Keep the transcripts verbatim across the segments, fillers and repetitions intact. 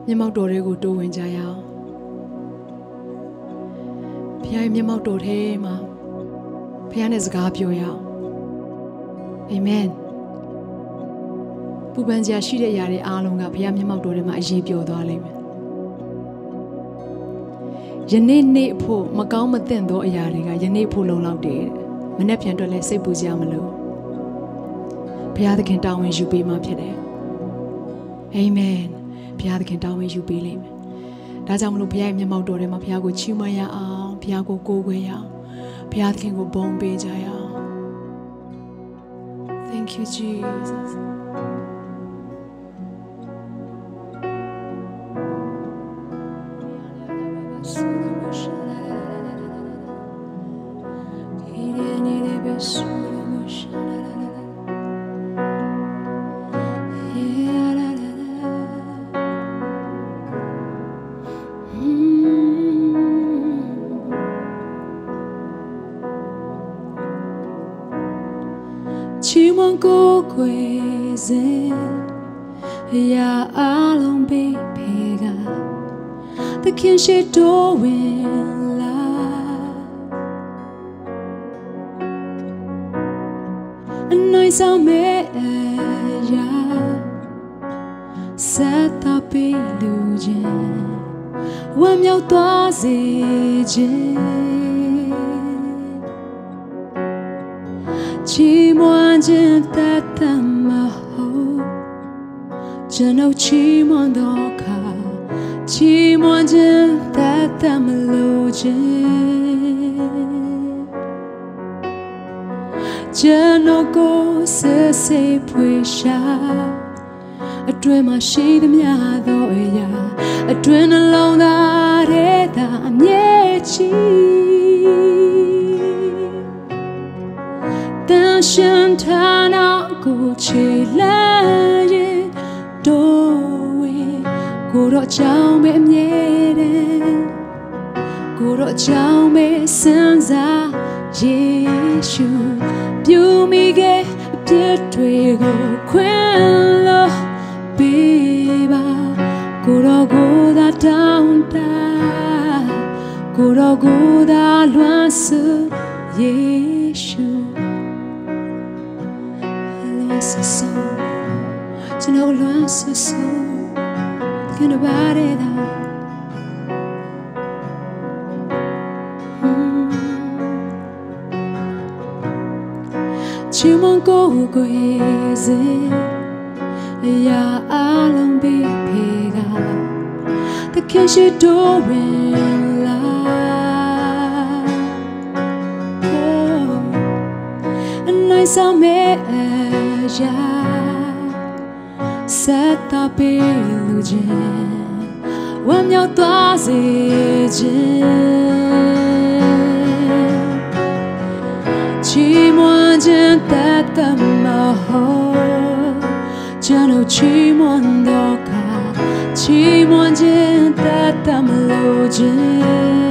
မျက်မှောက်တော်တွေကိုတိုးဝင်ကြရအောင်ဘုရားရဲ့မျက်မှောက်တော်ထဲမှာဘုရားနဲ့စကားပြောရအောင်အာမင်ပူပန်စရာရှိတဲ့အရာတွေအားလုံးကဘုရားမျက်မှောက်တော်ထဲမှာအရေးပြောသွားလိမ့်မယ်ယနေ့နေ့အဖို့မကောင်းမသင့်သောအရာတွေကယနေ့ဖို့လုံလောက်တယ်မနေ့ပြန်တော့လဲစိတ်ပူစရာမလိုဘုရားသခင်တာဝန်ယူပေးမှဖြစ်တယ်အာမင်ဘုရားသခင်တာဝန်ယူပေးလိမ့်မယ်ဒါကြောင့်မလို့ဘုရားရဲ့မျက်မှောက်တော်ထဲမှာဘုရားကိုချီးမွမ်းရအောင်ဘုရားကိုကိုးကွယ်ရအောင်ဘုရားသခင်ကိုဘုန်းပေးကြရအောင် Thank you Jesus chỉ mong cô quê dễ ya along be pega the kin she do when la nói sao mẹ ya sẽ ta bị lưu dần quam nhau toa dễ dễ chỉ muốn chân ta tâm mà hậu chân đâu chỉ muốn đó cả chỉ muốn chân ta tâm lâu chân chân đâu có sẽ sẽ quay xa ở đôi mà chỉ đêm nhà đôi ya ở đôi nó lâu đã để ta nhẹ chi ta chân ta nào cũng chỉ là gì đôi cô đó cháu mẹ nhẹ đến cô đó cháu mẹ sinh ra Giêsu biểu mi ghé biết tuổi cô quên lo bị ba cô đó cô đã đau ta cô đó cô đã loạn sự Giêsu loạn sự sâu chỉ know loạn sự sâu cái nó ba để đâu chỉ mong cô quê dễ ya along be pega the can she do when la anh nói sao mẹ ya sẽ ta bị lưu dần quam nhau toa dễ dần chỉ muốn chân ta tâm mà hậu chân đâu chỉ muốn đó cả chỉ muốn chân ta tâm lâu chân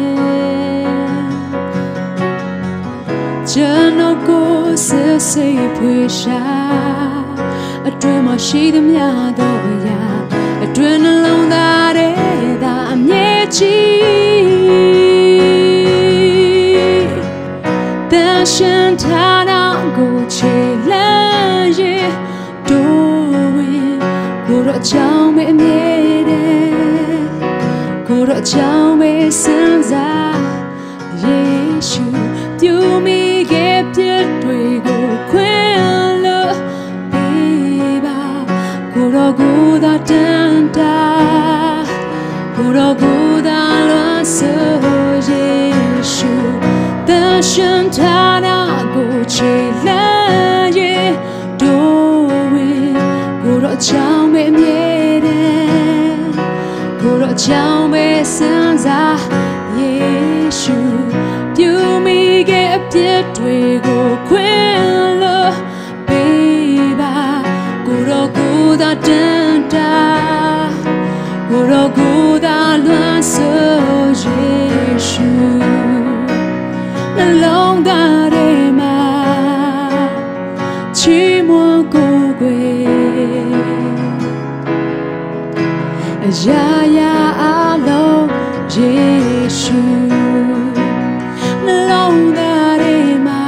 chân đâu có sẽ sẽ quay xa ở đôi mà chỉ đêm nhà đôi ya ở đôi nó lòng ta để ta nhẹ chi ta chân ta nào cũng chỉ là gì đôi cô đó cháu mẹ nhẹ đến cô đó cháu mẹ sinh ra Giêsu tiêu mi ghép tiết tuổi cô quên lỡ bị ba cô đó cô đã đàn ta cô đó cô đã loạn sợ Giêsu ta chân ta nào cũng chỉ là gì đôi cô đó cháu mẹ nhẹ đến cô đó cháu mẹ sinh ra Giêsu tiêu mi ghép tiết tuổi cô quên lỡ bị ba cô đó cô đã đàn ta cô đó cô đã loạn sợ Giêsu lòng ta để mà chỉ muốn cô quê Jaya alo Yesu Nalong darema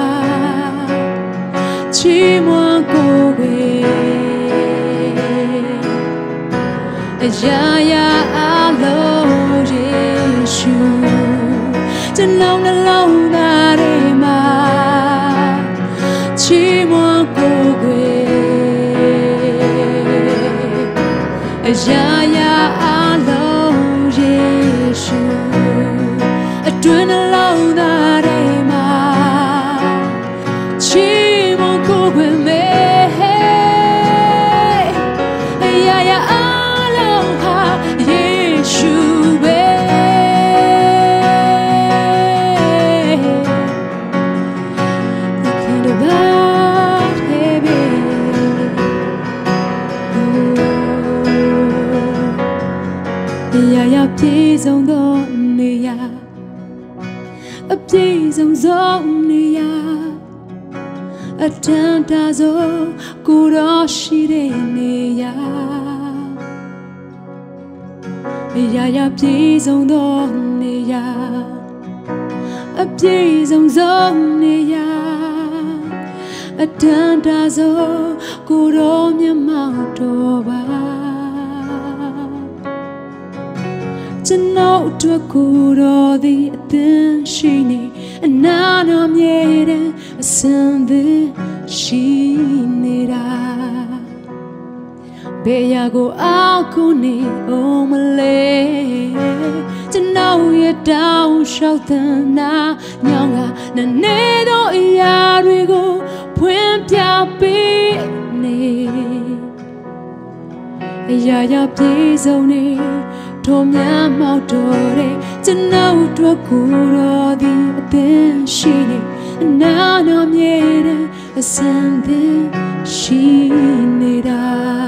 Chimwa kowe Jaya alo Yesu Nalong nalong darema Chimwa kowe Jaya alo Yesu Adun along darema Chimwa kowe me Jaya alo Yesu be Thinking about heaven Jayaပြေဆုံးသောနေရာအပြေဆုံးသောနေရာအတန်တာဆုံးကိုယ်တော်ရှိတဲ့နေရာJayaပြေဆုံးသောနေရာအပြေဆုံးသောနေရာအတန်တာဆုံးကိုယ်တော်မျက်မှောက်တော်ပါကျွန်တော်အတွက်ကိုယ်တော်သည်အသင်ရှိနေအနာတော်မြဲတဲ့အစံသည်ရှိနေတာဘယ်ရာကိုအောက်ကိုနေအောင်မလဲကျွန်တော်ရဲ့တောင်းလျှောက်သနာညောင်းကနနေသောအရာတွေကိုဖွင့်ပြပေးနေအရာရာပြေဆုံးနေထိုမြတ်မောက်တော်တဲ့ကျွန်တော်တို့ကိုယ်တော်သည်အသင်ရှိနေအနာတော်မြဲတဲ့အစံသည်ရှိနေတာ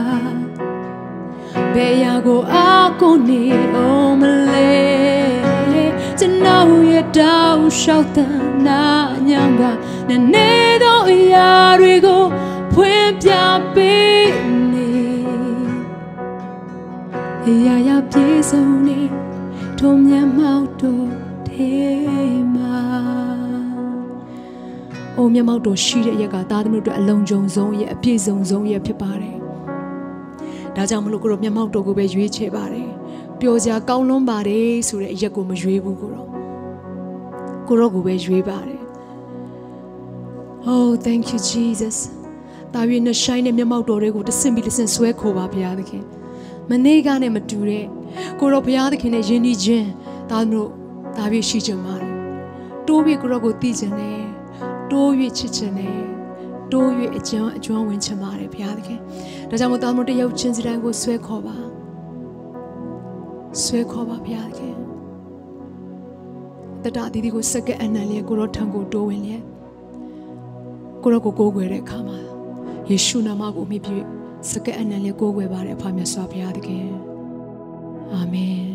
ဘယ်ရာကိုအကိုနေအောင်မလဲကျွန်တော်ရဲ့တောင်းလျှောက်သနာညောင်းကနနေသောအရာတွေကိုဖွင့်ပြပေးနေအရာရာပြေဆုံးနေထုံမျက်မှောက်တော်ထဲမှာအိုမျက်မှောက်တော်ရှိတဲ့ရက်ကသားသမီးတို့အလုံးစုံဆုံးရဲ့အပြည့်စုံဆုံးရဲ့ဖြစ်ပါတယ်ဒါကြောင့်မလို့ကိုရောမျက်မှောက်တော်ကိုပဲရွေးချယ်ပါတယ်ပျော်စရာကောင်းလွန်းပါတယ်ဆိုတဲ့အရက်ကိုမရွေးဘူးကိုရောကိုရောကိုပဲရွေးပါတယ် Oh thank you Jesus တာရွေးနဲ့ရှိုင်းတဲ့မျက်မှောက်တော်တွေကိုတဆင့်ပြီးတဆင့်ဆွဲခေါ်ပါဘုရားသခင်မနေ့ကနဲ့မတူတဲ့ကိုရောဘုရားသခင်နဲ့ယဉ်ကျေးခြင်းဒါတို့ဒါပြည့်ရှိကြပါတယ်တိုးပြီးကိုရောကိုသိခြင်းနဲ့တိုး၍ချစ်ခြင်းနဲ့တိုး၍အကျွမ်းအကျွမ်းဝင်ချင်ပါတယ်ဘုရားသခင်ဒါကြောင့်မို့သားတို့တယောက်ချင်းစီတိုင်းကိုဆွဲခေါ်ပါဆွဲခေါ်ပါဘုရားသခင်တတအသီးသီးကိုစက္ကန့်အနံ့လေးကိုရောထံကိုတိုးဝင်လျက်ကိုရောကိုကိုးကွယ်တဲ့အခါမှာယေရှုနာမကိုမြည်ပြီးစက္ကန့်အနံ့လေးကိုးကွယ်ပါတယ်အဖမြတ်စွာဘုရားသခင်အာမင်